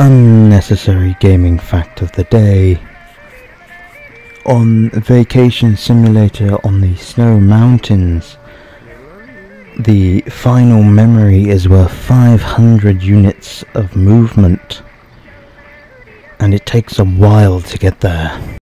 Unnecessary gaming fact of the day. On Vacation Simulator on the Snow Mountains, the final memory is worth 500 units of movement, and it takes a while to get there.